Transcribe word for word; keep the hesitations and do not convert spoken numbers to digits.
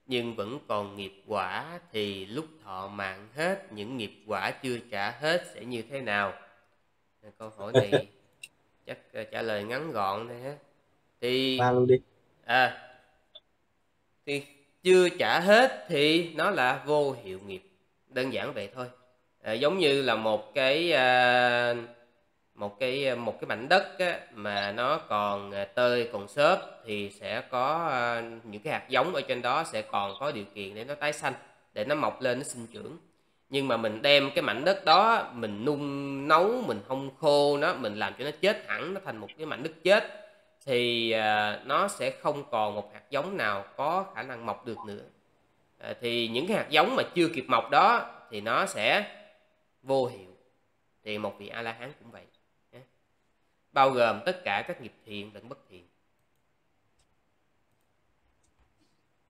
nhưng vẫn còn nghiệp quả, thì lúc thọ mạng hết, những nghiệp quả chưa trả hết sẽ như thế nào? Câu hỏi này chắc trả lời ngắn gọn thôi ha. Thì Ba luôn đi. à thì chưa trả hết thì nó là vô hiệu nghiệp, đơn giản vậy thôi. À, giống như là một cái à, một cái một cái mảnh đất á, mà nó còn tơi còn xốp thì sẽ có à, những cái hạt giống ở trên đó sẽ còn có điều kiện để nó tái xanh, để nó mọc lên, nó sinh trưởng. Nhưng mà mình đem cái mảnh đất đó mình nung nấu, mình hong khô nó, mình làm cho nó chết hẳn, nó thành một cái mảnh đất chết, thì à, nó sẽ không còn một hạt giống nào có khả năng mọc được nữa. À, thì những cái hạt giống mà chưa kịp mọc đó thì nó sẽ vô hiệu. Thì một vị A La Hán cũng vậy, bao gồm tất cả các nghiệp thiện lẫn bất thiện.